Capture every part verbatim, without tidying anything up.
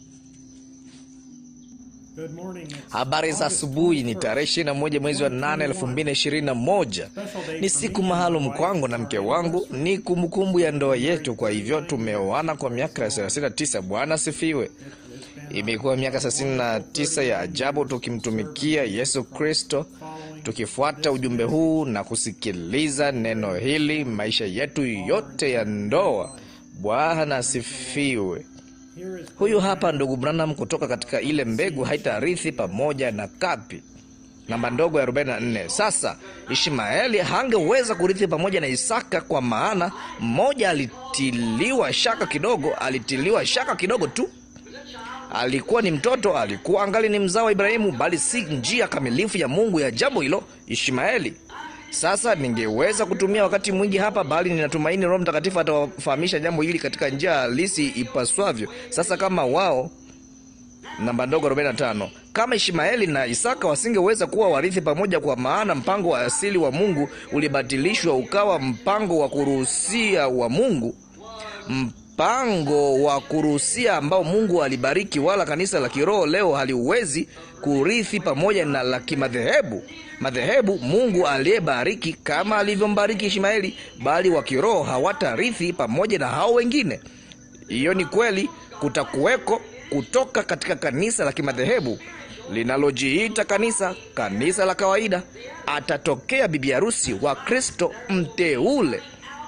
Habari za asubuhi. Ni tarehe ishirini na moja mwezi wa nane elfu mbili ishirini na moja. Ni siku maalum kwangu na mke wangu, ni kumbukumbu ya ndoa yetu. Kwa hivyo tumeoana kwa miaka thelathini na tisa. Bwana sifiwe. Imekuwa miaka thelathini na tisa ya ajabu tukimtumikia Yesu Kristo, tukifuata ujumbe huu na kusikiliza neno hili maisha yetu yote ya ndoa. Bwana sifiwe. Huyu hapa ndugu Branham kutoka katika ile mbegu haitarithi pamoja na kapi. Namba ndogo ya arobaini na nne. Sasa Ishmaeli hangeweza kurithi pamoja na Isaka, kwa maana mmoja alitiliwa shaka kidogo, alitiliwa shaka kidogo tu. Alikuwa ni mtoto, alikuwa angali ni mzao wa Ibrahimu, bali si njia kamilifu ya Mungu ya jambo hilo, Ishmaeli. Sasa ningeweza kutumia wakati mwingi hapa, bali ninatumaini Roho Mtakatifu atawafahamisha jambo hili katika njia halisi ipaswavyo. Sasa kama wao, namba ndogo arobaini na tano, kama Ishmaeli na Isaka wasingeweza kuwa warithi pamoja, kwa maana mpango wa asili wa Mungu ulibatilishwa ukawa mpango wa kuruhusia wa Mungu, mpango wa kuruhusia ambao Mungu alibariki, wala kanisa la kiroho leo haliwezi kurithi pamoja na la kimadhehebu. Madhehebu Mungu aliyebariki kama alivyombariki Ishmaeli, bali wa kiroho hawatarithi pamoja na hao wengine. Hiyo ni kweli. Kutakuweko kutoka katika kanisa la kimadhehebu linalojiita kanisa, kanisa la kawaida, atatokea bibi harusi wa Kristo mteule.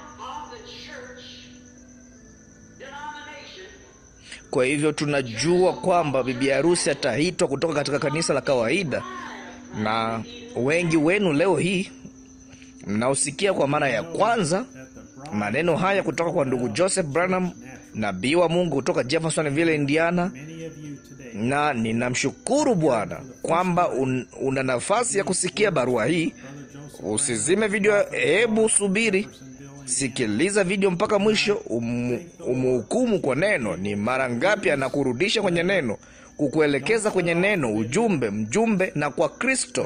Kwa hivyo tunajua kwamba bibi harusi ataitwa kutoka katika kanisa la kawaida, na wengi wenu leo hii mnaosikia kwa mara ya kwanza maneno haya kutoka kwa ndugu Joseph Branham, nabii wa Mungu kutoka Jeffersonville, Indiana. Na ninamshukuru Bwana kwamba un, una nafasi ya kusikia barua hii. Usizime video, hebu subiri, sikiliza video mpaka mwisho, um, umuhukumu kwa neno. Ni mara ngapi anakurudisha kwenye neno, kukuelekeza kwenye neno, ujumbe, mjumbe na kwa Kristo.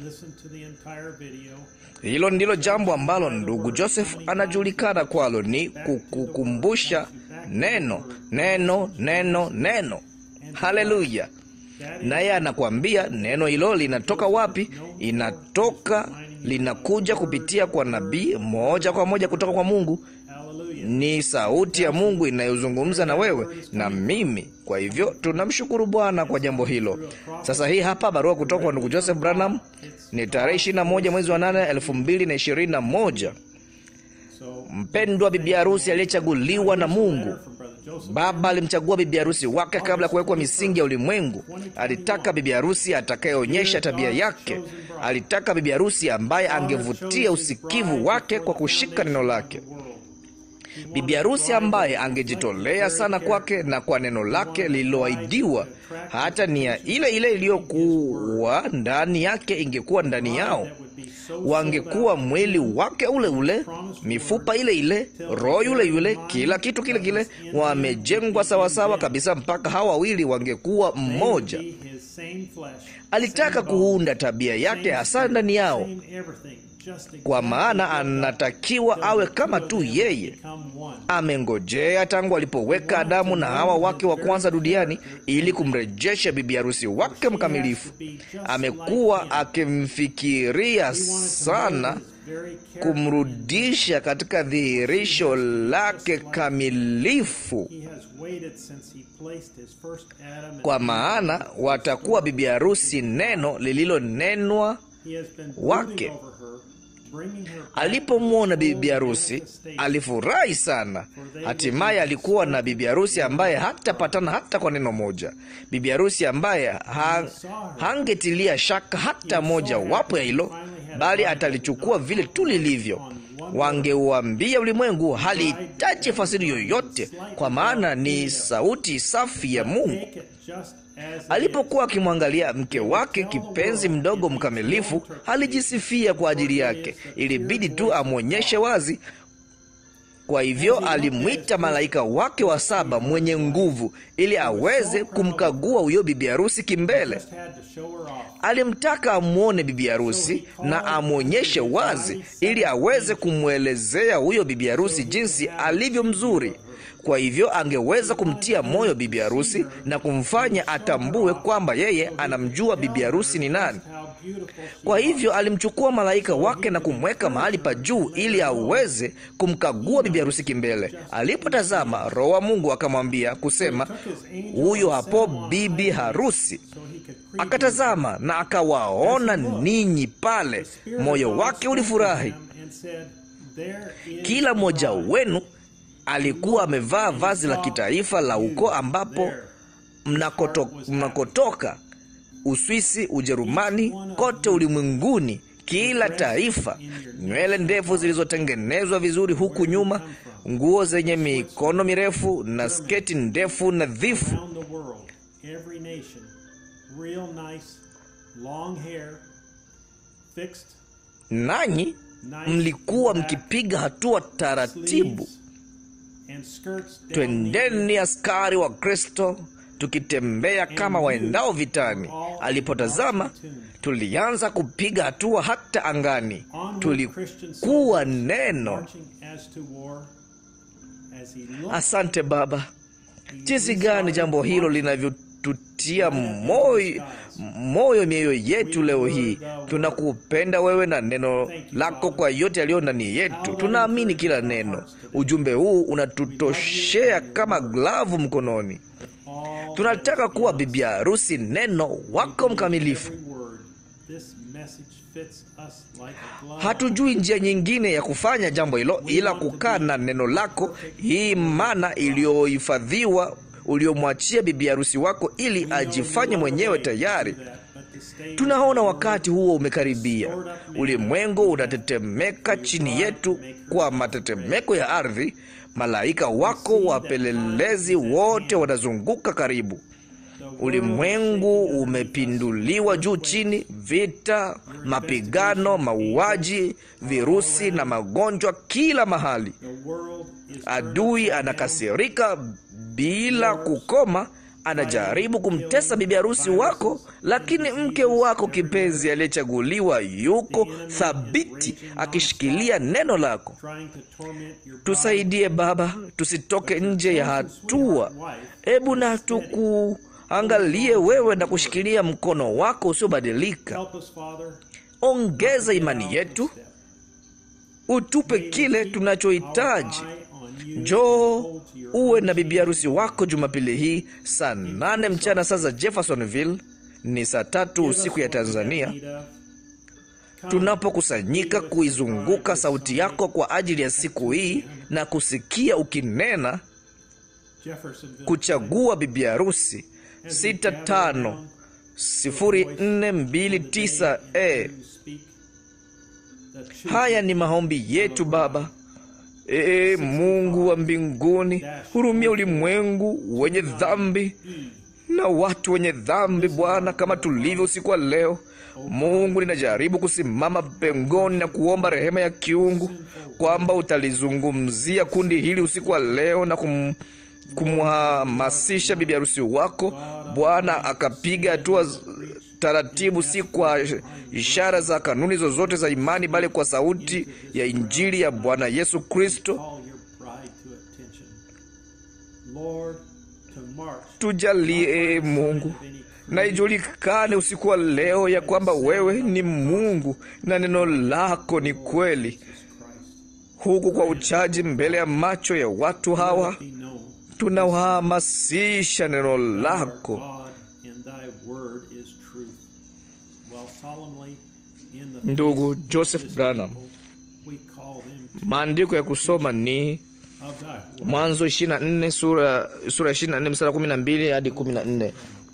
Hilo ndilo jambo ambalo ndugu Joseph anajulikana kwalo, ni kukukumbusha neno, neno, neno, neno. Haleluya. Naye anakuambia neno hilo linatoka wapi? Inatoka, linakuja kupitia kwa nabii moja kwa moja kutoka kwa Mungu. Ni sauti ya Mungu inayozungumza na wewe na mimi. Kwa hivyo tunamshukuru Bwana kwa jambo hilo. Sasa hii hapa barua kutoka kwa ndugu Joseph Branham. Ni tarehe ishirini na moja mwezi wa nane elfu mbili na ishirini na moja. Mpendwa bibi harusi aliyechaguliwa na Mungu. Baba alimchagua bibi harusi wake kabla kuwekwa misingi ya ulimwengu. Alitaka bibi harusi atakayeonyesha tabia yake. Alitaka bibi harusi ambaye angevutia usikivu wake kwa kushika neno lake. Bibi harusi ambaye angejitolea sana kwake na kwa neno lake lililoahidiwa. Hata nia ile ile iliyokuwa ndani yake ingekuwa ndani yao. Wangekuwa mwili wake ule ule, mifupa ile ile, roho yule yule, kila kitu kile kile, wamejengwa sawasawa kabisa mpaka hawa wawili wangekuwa mmoja. Alitaka kuunda tabia yake hasa ndani yao, kwa maana anatakiwa awe kama tu yeye. Amengojea tangu alipoweka Adamu na Hawa wake wa kwanza duniani ili kumrejesha bibi harusi wake mkamilifu. Amekuwa akimfikiria sana kumrudisha katika dhihirisho lake kamilifu, kwa maana watakuwa bibi harusi neno lililonenwa wake. Alipomwona bibi harusi alifurahi sana. Hatimaye alikuwa na bibi harusi ambaye hatapatana hata kwa neno moja, bibi harusi ambaye ha, hangetilia shaka hata moja wapo ya hilo, bali atalichukua vile tu lilivyo. Wangeuambia ulimwengu halihitaji fasiri yoyote, kwa maana ni sauti safi ya Mungu. Alipokuwa akimwangalia mke wake kipenzi mdogo mkamilifu, alijisifia kwa ajili yake. Ilibidi tu amwonyeshe wazi. Kwa hivyo alimwita malaika wake wa saba mwenye nguvu ili aweze kumkagua huyo bibi harusi kimbele. Alimtaka amuone bibi harusi na amwonyeshe wazi ili aweze kumwelezea huyo bibi harusi jinsi alivyo mzuri. Kwa hivyo angeweza kumtia moyo bibi harusi na kumfanya atambue kwamba yeye anamjua bibi harusi ni nani. Kwa hivyo alimchukua malaika wake na kumweka mahali pa juu ili aweze kumkagua bibi harusi kimbele. Alipotazama, Roho wa Mungu akamwambia kusema, huyo hapo bibi harusi. Akatazama na akawaona ninyi pale. Moyo wake ulifurahi. Kila mmoja wenu alikuwa amevaa vazi la kitaifa la ukoo ambapo mnakoto, mnakotoka. Uswisi, Ujerumani, kote ulimwenguni, kila taifa. Nywele ndefu zilizotengenezwa vizuri huku nyuma, nguo zenye mikono mirefu na sketi ndefu nadhifu. Nanyi mlikuwa mkipiga hatua taratibu. Twendeni askari wa Kristo, tukitembea kama waendao vitani. Alipotazama, tulianza kupiga hatua hata angani. Tulikuwa neno. Asante Baba. Jinsi gani jambo hilo linavyotutia moyo moyo mioyo yetu leo hii. Tunakupenda wewe na neno lako kwa yote yaliyo ndani yetu. Tunaamini kila neno. Ujumbe huu unatutoshea kama glavu mkononi. Tunataka kuwa bibi harusi neno wako mkamilifu. Hatujui njia nyingine ya kufanya jambo hilo ila kukaa na neno lako, hii mana iliyohifadhiwa uliomwachia bibi harusi wako ili ajifanye mwenyewe tayari. Tunaona wakati huo umekaribia. Ulimwengu unatetemeka chini yetu kwa matetemeko ya ardhi. Malaika wako wapelelezi wote wanazunguka karibu. Ulimwengu umepinduliwa juu chini, vita, mapigano, mauaji, virusi na magonjwa kila mahali. Adui anakasirika bila kukoma, anajaribu kumtesa bibi harusi wako, lakini mke wako kipenzi aliyechaguliwa yuko thabiti akishikilia neno lako. Tusaidie Baba, tusitoke nje ya hatua. Hebu na tukuangalie wewe na kushikilia mkono wako usiobadilika. Ongeza imani yetu, utupe kile tunachohitaji. Njoo uwe na bibi harusi wako Jumapili hii saa nane mchana saa za Jeffersonville, ni saa tatu usiku ya Tanzania, tunapokusanyika kuizunguka sauti yako kwa ajili ya siku hii na kusikia ukinena kuchagua bibi harusi. sita tano sifuri nne mbili tisa e. Haya ni maombi yetu Baba. Ee Mungu wa mbinguni, hurumia ulimwengu wenye dhambi na watu wenye dhambi Bwana, kama tulivyo usiku wa leo. Mungu, ninajaribu kusimama pengoni na kuomba rehema ya kiungu kwamba utalizungumzia kundi hili usiku wa leo na kum kumhamasisha bibi harusi wako Bwana akapiga hatua taratibu, si kwa ishara za kanuni zozote za imani, bali kwa sauti ya Injili ya Bwana Yesu Kristo. Tujalie Mungu, na ijulikane usiku wa leo ya kwamba wewe ni Mungu na neno lako ni kweli. Huku kwa uchaji mbele ya macho ya watu hawa, tunawahamasisha neno lako. Ndugu Joseph Branham. Maandiko ya kusoma ni Mwanzo ishirini na nne sura sura ishirini na nne mstari kumi na mbili hadi kumi na nne.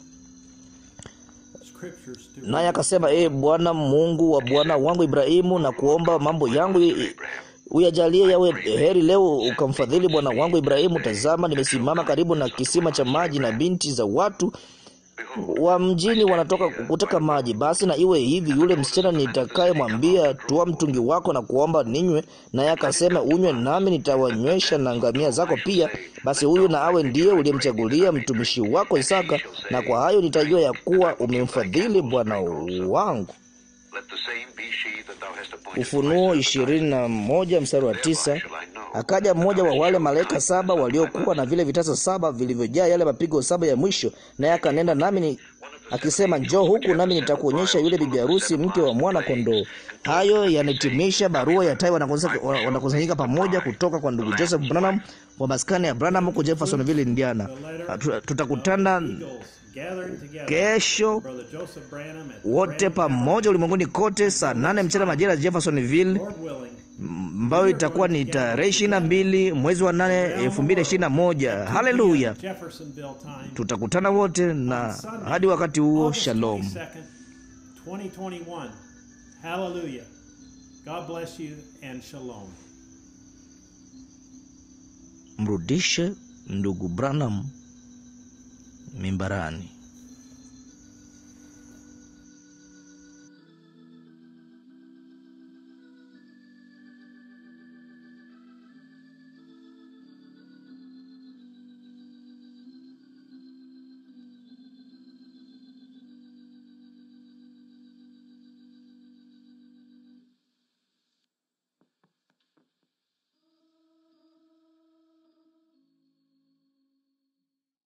Naye akasema, ee Bwana Mungu wa bwana wangu Ibrahimu, na kuomba mambo yangu uyajalie yawe heri leo, ukamfadhili bwana wangu Ibrahimu. Tazama, nimesimama karibu na kisima cha maji, na binti za watu wa mjini wanatoka kuteka maji. Basi na iwe hivi, yule msichana nitakayemwambia, toa mtungi wako na kuomba ninywe, naye akasema, unywe, nami nitawanywesha na ngamia zako pia. Basi huyu na awe ndiye uliyemchagulia mtumishi wako Isaka, na kwa hayo nitajua ya kuwa umemfadhili bwana wangu. Ufunuo ishirini na moja mstari wa tisa. Akaja mmoja wa wale malaika saba waliokuwa na vile vitasa saba vilivyojaa yale mapigo saba ya mwisho, naye akanenda nami ni akisema, njoo huku nami nitakuonyesha yule bibi harusi, mke wa mwana kondoo. Hayo yanatimisha barua ya Tai Wanakusanyika Pamoja kutoka kwa ndugu Joseph Branham wa maskani ya Branham huko Jeffersonville, Indiana. Tutakutana kesho wote pamoja ulimwenguni kote saa nane mchana majira ya Jeffersonville, ambayo itakuwa ni tarehe ishirini na mbili mwezi wa nane elfu mbili ishirini na moja. Haleluya! Tutakutana wote, na hadi wakati huo, shalom. Hallelujah. God bless you and shalom. Mrudishe ndugu Branham mimbarani.